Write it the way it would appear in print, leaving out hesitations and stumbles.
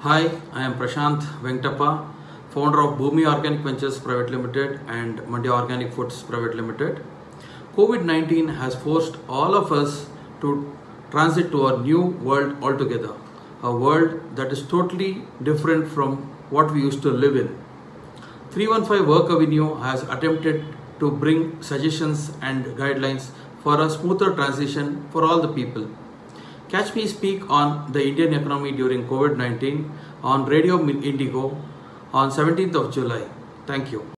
Hi, I am Prashant Venkatappa, founder of Bhumi Organic Ventures Private Limited and Mandya Organic Foods Private Limited. COVID-19 has forced all of us to transit to a new world altogether, a world that is totally different from what we used to live in. 315 Work Avenue has attempted to bring suggestions and guidelines for a smoother transition for all the people. Catch me speak on the Indian economy during COVID-19 on Radio Indigo on 17th of July. Thank you.